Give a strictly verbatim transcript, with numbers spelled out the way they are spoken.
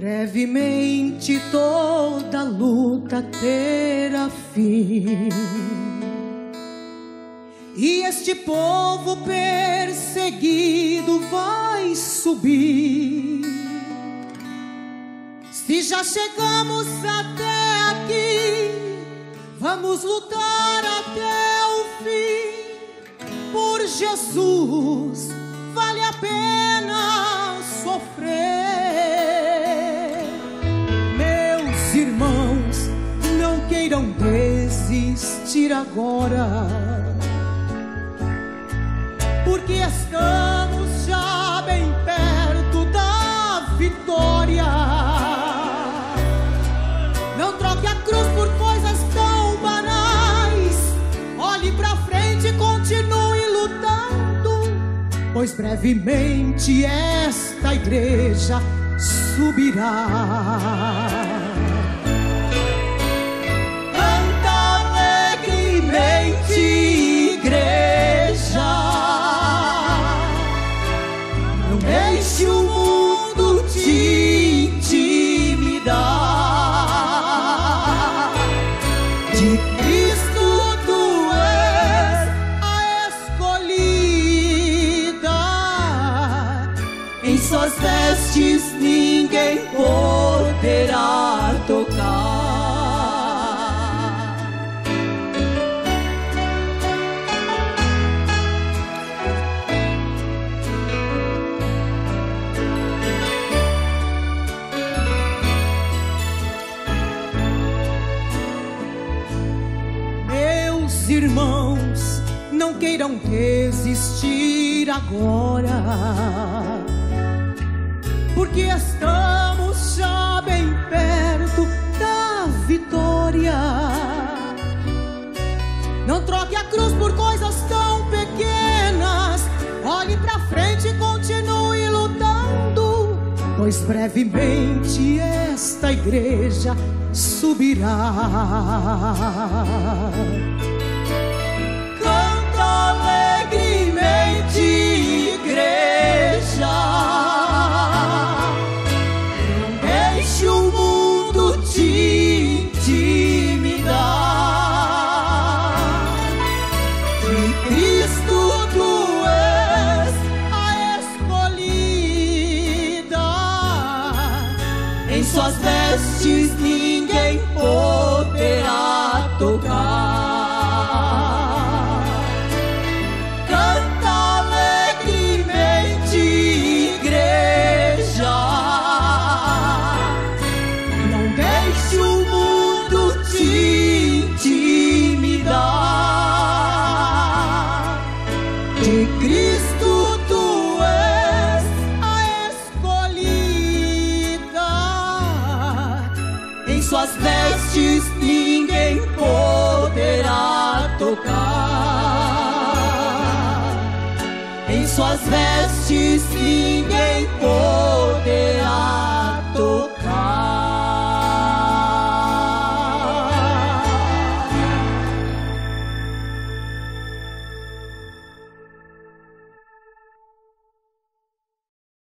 brevemente toda luta terá fim, e este povo perseguido vai subir. Se já chegamos até aqui, vamos lutar até o fim. Por Jesus vale a pena sofrer. Meus irmãos, não queiram desistir agora, porque estamos já bem perto da vitória. Não troque a cruz por coisas tão banais. Olhe pra frente e continue lutando, pois brevemente esta igreja subirá. Canta alegremente, igreja. Não deixe o mundo te intimidar. De Cristo tu és a escolhida. Em suas vestes ninguém poderá tocar. Meus irmãos, não queiram desistir agora, porque estamos já bem perto da vitória. Não troque a cruz por coisas tão pequenas. Olhe pra frente e continue lutando, pois brevemente esta igreja subirá. Canta alegremente, igreja. Não deixe o mundo te intimidar. De Cristo tu és a escolhida. Em suas vestes ninguém poderá tocar. Canta alegremente, igreja. Não deixe o mundo te intimidar. De Cristo tu és a escolhida. Em suas vestes ninguém poderá tocar. Em suas vestes ninguém poderá